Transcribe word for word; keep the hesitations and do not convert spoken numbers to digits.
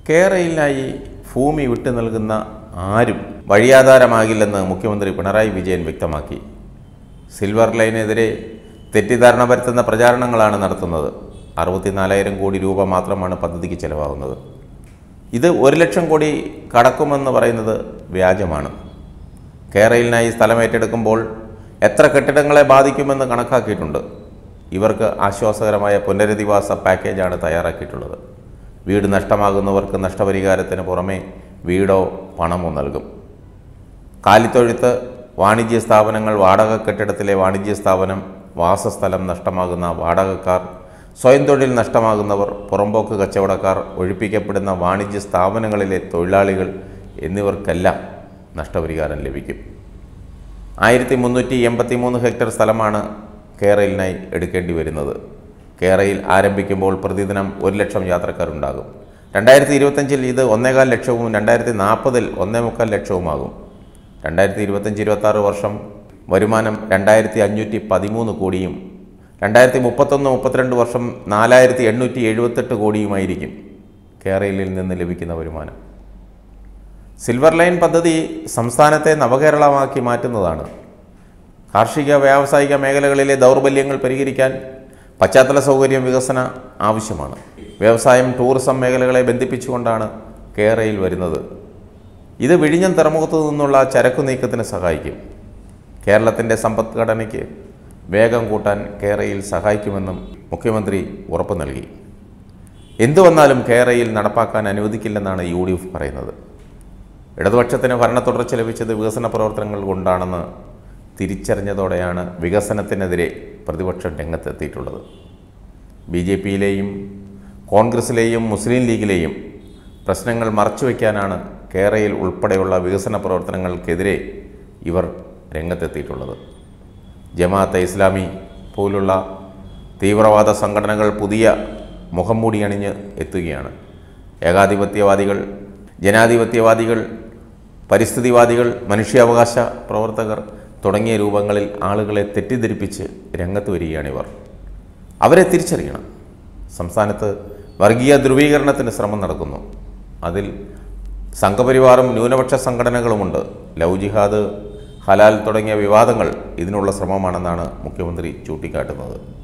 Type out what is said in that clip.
കേരളയിലായി ഭൂമി വിട്ടു നൽകുന്ന ആരും വഴിയാധാരമാകില്ലെന്ന് മുഖ്യമന്ത്രി പിണറായി വിജയൻ വ്യക്തമാക്കി. സിൽവർ ലൈനെതിരെ തെറ്റിദ്ധാരണ വരുത്തുന്ന പ്രചാരണങ്ങളാണ് നടത്തുന്നത്. അറുപത്തിനാലായിരം കോടി രൂപ മാത്രമാണ് പദ്ധതിക്ക് ചെലവാകുന്നത്. ഇത് ഒരു ലക്ഷം കോടി കടക്കുമെന്ന് പറയുന്നത് വ്യാജമാണ്. കേരളയിലായി സ്ഥലം ഏറ്റെടുക്കുമ്പോൾ എത്ര കെട്ടിടങ്ങളെ ബാധിക്കുമെന്ന് കണക്കാക്കിയിട്ടുണ്ട്. ഇവർക്ക് ആശ്വാസകരമായ പുനരധിവാസ പാക്കേജാണ് തയ്യാറാക്കിയിട്ടുള്ളത്. വീട് നഷ്ടമാകുന്നവർക്ക് നഷ്ടപരിഹാരത്തിന് പുറമെ വീടോ പണമോ നൽകും. കാലിത്തൊഴുത്ത്, വാണിജ്യ സ്ഥാപനങ്ങൾ, വാടക കെട്ടിടത്തിലെ വാണിജ്യ സ്ഥാപനം, വാസസ്ഥലം നഷ്ടമാകുന്ന വാടകക്കാർ, സ്വയം തൊഴിൽ നഷ്ടമാകുന്നവർ, പുറമ്പോക്ക് കച്ചവടക്കാർ, ഒഴിപ്പിക്കപ്പെടുന്ന വാണിജ്യ സ്ഥാപനങ്ങളിലെ തൊഴിലാളികൾ എന്നിവർക്കെല്ലാം നഷ്ടപരിഹാരം ലഭിക്കും. ആയിരത്തി മുന്നൂറ്റി എൺപത്തി മൂന്ന് ഹെക്ടർ സ്ഥലമാണ് കേരളയിനായി എടുക്കേണ്ടി വരുന്നത്. കേരളയിൽ ആരംഭിക്കുമ്പോൾ പ്രതിദിനം ഒരു ലക്ഷം യാത്രക്കാരുണ്ടാകും. രണ്ടായിരത്തി ഇരുപത്തഞ്ചിൽ ഇത് ഒന്നേകാൽ ലക്ഷവും രണ്ടായിരത്തി നാൽപ്പതിൽ ഒന്നേ മുക്കാൽ ലക്ഷവുമാകും. രണ്ടായിരത്തി ഇരുപത്തഞ്ച് ഇരുപത്താറ് വർഷം വരുമാനം രണ്ടായിരത്തി അഞ്ഞൂറ്റി പതിമൂന്ന് കോടിയും രണ്ടായിരത്തി മുപ്പത്തൊന്ന് മുപ്പത്തിരണ്ട് വർഷം നാലായിരത്തി എണ്ണൂറ്റി എഴുപത്തെട്ട് കോടിയുമായിരിക്കും കേരളയിൽ നിന്ന് ലഭിക്കുന്ന വരുമാനം. സിൽവർ ലൈൻ പദ്ധതി സംസ്ഥാനത്തെ നവകേരളമാക്കി മാറ്റുന്നതാണ്. കാർഷിക വ്യാവസായിക മേഖലകളിലെ ദൗർബല്യങ്ങൾ പരിഹരിക്കാൻ പശ്ചാത്തല സൗകര്യം വികസന ആവശ്യമാണ്. വ്യവസായം, ടൂറിസം മേഖലകളെ ബന്ധിപ്പിച്ചുകൊണ്ടാണ് കേരളയിൽ വരുന്നത്. ഇത് വിഴിഞ്ഞം തുറമുഖത്തു നിന്നുള്ള ചരക്കു നീക്കത്തിന് സഹായിക്കും. കേരളത്തിൻ്റെ സമ്പദ്ഘടനയ്ക്ക് വേഗം കൂട്ടാൻ കേരളയിൽ സഹായിക്കുമെന്നും മുഖ്യമന്ത്രി ഉറപ്പു നൽകി. എന്തു വന്നാലും കേരളയിൽ നടപ്പാക്കാൻ അനുവദിക്കില്ലെന്നാണ് യു ഡി എഫ് പറയുന്നത്. ഇടതുപക്ഷത്തിന് ഭരണ തുടർച്ച ലഭിച്ചത് വികസന പ്രവർത്തനങ്ങൾ കൊണ്ടാണെന്ന് തിരിച്ചറിഞ്ഞതോടെയാണ് വികസനത്തിനെതിരെ പ്രതിപക്ഷം രംഗത്തെത്തിയിട്ടുള്ളത്. ബി ജെ പിയിലെയും കോൺഗ്രസിലെയും മുസ്ലിം ലീഗിലെയും പ്രശ്നങ്ങൾ മറച്ചുവെക്കാനാണ് കേരളയിൽ ഉൾപ്പെടെയുള്ള വികസന പ്രവർത്തനങ്ങൾക്കെതിരെ ഇവർ രംഗത്തെത്തിയിട്ടുള്ളത്. ജമാഅത്തെ ഇസ്ലാമി പോലുള്ള തീവ്രവാദ സംഘടനകൾ പുതിയ മുഖം മൂടി അണിഞ്ഞ് എത്തുകയാണ്. ഏകാധിപത്യവാദികൾ, ജനാധിപത്യവാദികൾ, പരിസ്ഥിതിവാദികൾ, മനുഷ്യാവകാശ പ്രവർത്തകർ തുടങ്ങിയ രൂപങ്ങളിൽ ആളുകളെ തെറ്റിദ്ധരിപ്പിച്ച് രംഗത്ത് വരികയാണിവർ. അവരെ തിരിച്ചറിയണം. സംസ്ഥാനത്ത് വർഗീയ ധ്രുവീകരണത്തിന് ശ്രമം നടക്കുന്നു. അതിൽ സംഘപരിവാറും ന്യൂനപക്ഷ സംഘടനകളുമുണ്ട്. ലവ് ജിഹാദ്, ഹലാൽ തുടങ്ങിയ വിവാദങ്ങൾ ഇതിനുള്ള ശ്രമമാണെന്നാണ് മുഖ്യമന്ത്രി ചൂണ്ടിക്കാട്ടുന്നത്.